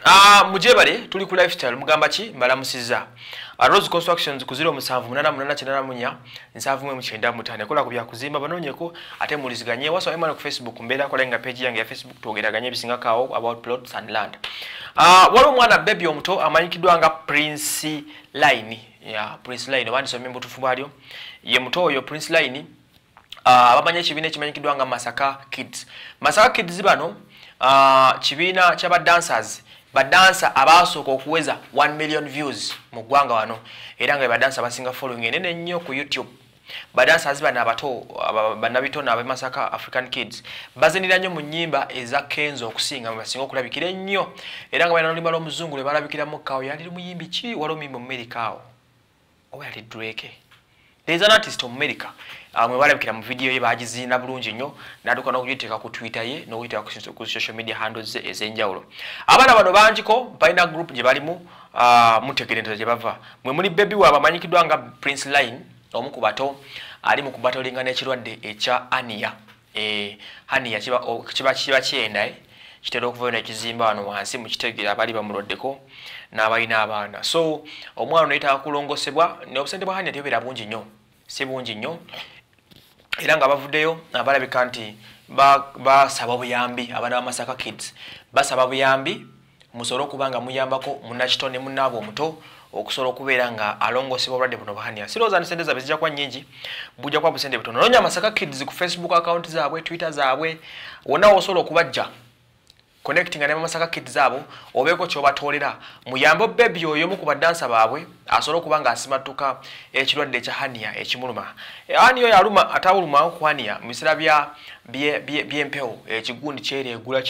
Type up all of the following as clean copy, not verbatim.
Mujebale tuli ku lifestyle mugamba ki mbalamusiza. Rose Constructions ku 078888 719 kola ku bya kuzimba banonyeko ate muliziganye waso emana ku Facebook mbera kola nga page yange ya Facebook togeraganye bisinga kawo about plots and land. Walo mwana baby omuto amanyikidwa nga Prince Line. Prince Line wandi so membo tufumbalyo. Ye muto oyo Prince Line abamanye kibine kimanyikidwa nga Masaka Kids. Masaka Kids bano kibina kyaba dancers badansa abasooka okuweza 1 million views mu ggwanga wano era nga badansa basinga following enene nnyo ku YouTube. Badansa azibana abato banabitona abamasaka African Kids bazinira nnyo mu nnyimba eza Kenzo okusinga basinga okulabikira nnyo era nga bana olumba lw'omuzungu lwe balabikira mu kawo yali muyimbi ki wali omuyimbi mu America oba yali Drake. There is an artist of America mwe balabikira mu video ye bagizinda bulungi nnyo naduka n'okugiteeka ku Twitter ye n'okuyita ku social media handles ez'enjawulo. Abaana bano banjiko balina group gye balimu mutegereza gye bava mwe muli baby waaba amanyikidwa nga Prince Line omu ku bato ali mu kubatolinga n'ekirwadde ekya ania. Ania kiba kyenda kitera okuvayo n'ekizimba wano wansi mu kitegera abali bamuloddeko n'abalina abaana. So omwana n'ayitaka kulongosebwa n'obusente bwa Ania tebeera bungi nnyo si bungi nnyo era nga bavuddeyo abalabika nti basaba buyambi abaana ba Masaka Kids basaba buyambi musobola okuba nga muyambako munnakitone munnaabwe omuto okusobola okubeera nga alongosebwa obulwadde buno bwa Ania. Sirowooza sente zaabwe zijja kuba nnyingi bujja kuba busente butono. Noonya Masaka Kids ku Facebook account zaabwe Twitter zaabwe wonna osobola okubajja connecting ne Masaka Kids abo obeeko ky'obatolera muyambo baby oyo mu ku badansa baabwe asobola okuba nga asimatuka ekirwadde ekya Ania ekimuluma. Ania oyo aluma atawuluma ku Ania mu biseera by'empewo ekigundi kyereegula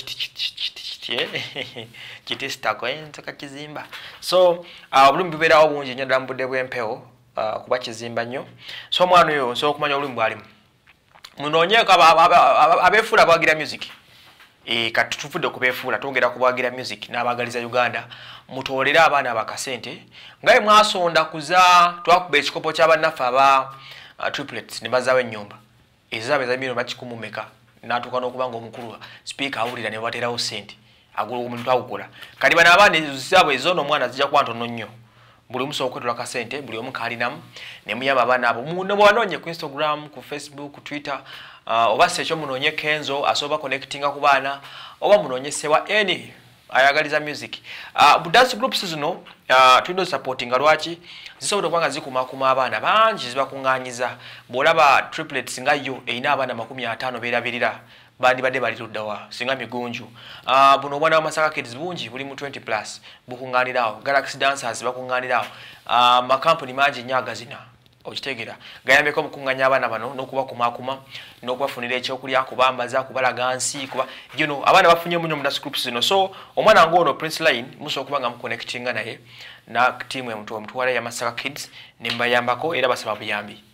kiti sitako entoka kizimba. So obulumi bubeerawo bungi nnyo ddala mu budde bw'empewo kuba kizimba nnyo. So omwana oyo nsobola okumanya obulumi bwalimu munoonyeeko abeefuula abawagira music. Kati tufudde kubeefuula twongera kubwagira music n'abagaliza Uganda mutolera abaana bakasente ngaye mwasonda kuza twakuba ekikopo ky'abannaffe aba triplets ne bazaawo ennyumba ezabe za milioni makumi meka n'atuuka n'okuba nga omukulu speaker awulira ne baterawo sente agula omuntu awukola kati bano abaana zaabwe ezono omwana zijja kuba ntono nnyo buli omu sobola okwetula kasente buli omu kaalinamu ne muyamba abaana abo muno bwanoonye ku Instagram ku Facebook ku Twitter oba sekyo munoonye Kenzo asoba connectinga ku baana oba munoonye sewa eni ayagaliza music. Dance groups zino tulina supportinga lwaki zisobola okuba nga zikumakuma abaana bangi zibakuŋŋaanyiza bw'olaba triplets nga yo erina abaana 50 beerabirira bandi badde bali luddawa singa migunju. Buno obwana wa Masaka Kids bungi buli mu 20+ bukuŋŋaanirawo Galaxy Dancers bakuŋŋaanirawo makampuni mangi nnyo agazina okitegera gayambeko mukuŋŋaanya abaana bano n'okubakumakuma n'okubafunira ekyokulya kubambaza kubalaga nsi kuba abaana bafunye munyo mu dance groups zino. So omwana ng'ono Prince Line musobola okuba nga muconnectinga naye na tiimu emutwala ya Masaka Kids ne mbayambako era basaba buyambi.